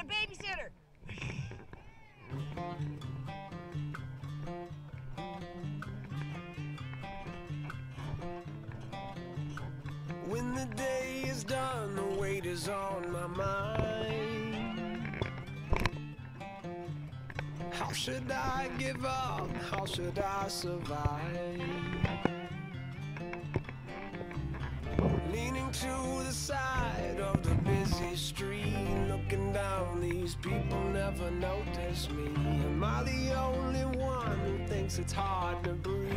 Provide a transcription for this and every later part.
a babysitter. When the day is done, the weight is on my mind. How should I give up? How should I survive? Leaning to the side of the busy street, looking down, these people never notice me. Am I the only one who thinks it's hard to breathe?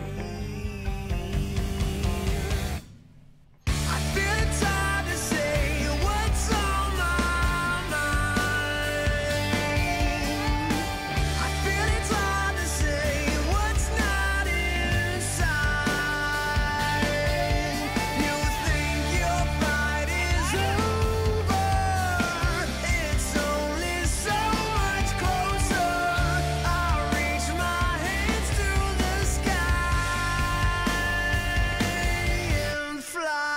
I feel it's hard to say what's on my mind. I feel it's hard to say what's not inside. You think your fight is over. It's only so much closer. I reach my hands to the sky and fly.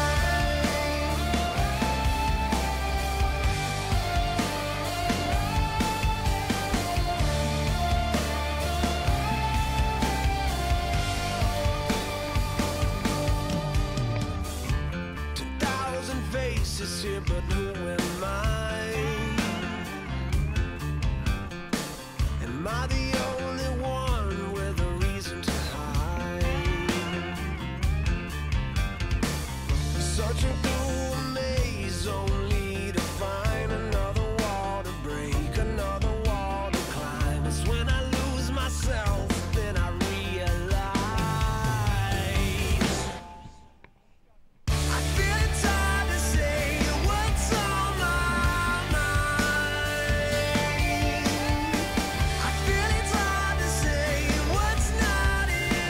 2,000 faces here, but who am I? Am I the only one with a reason to hide? Searching through a maze only to find another wall to break, another wall to climb. It's when I lose myself, then I realize. I feel it's hard to say what's on my mind. I feel it's hard to say what's not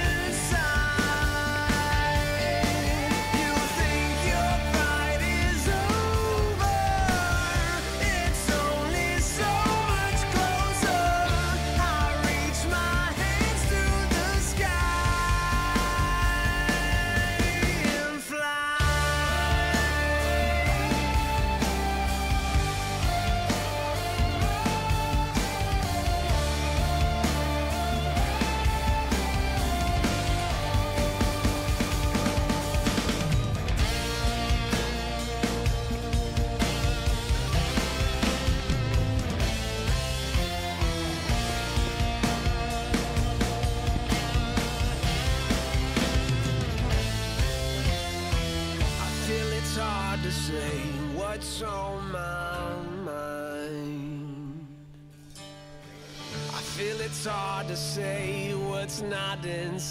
inside. You think your fight is over. It's only so much closer. I reach my hands to the sky and fly. I feel it's hard to say what's on my mind. I feel it's hard to say what's not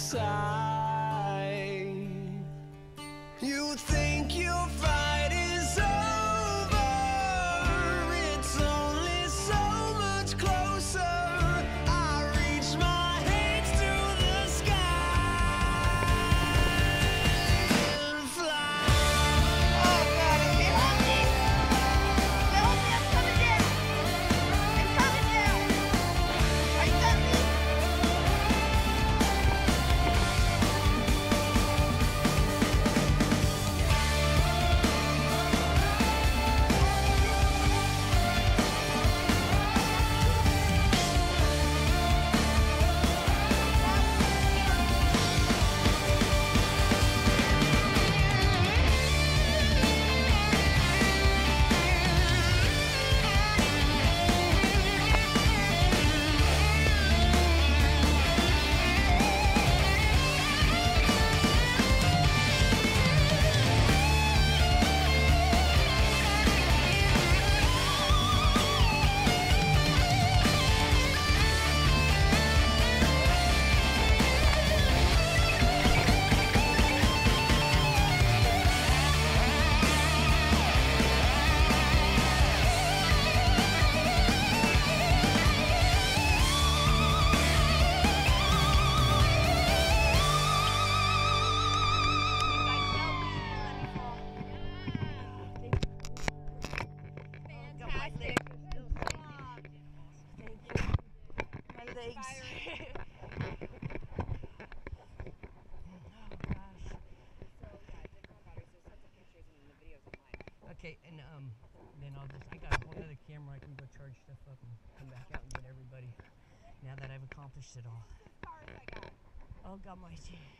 inside. You think your fight is over. It's only so much closer. I reach my hands to the sky and fly. Oh God, is it hungry? Phillip, it's coming down. It's coming down. Are you thirsty? Okay, and then I got a whole other camera I can go charge. pushed it all. As far as I got. Oh, God, mighty.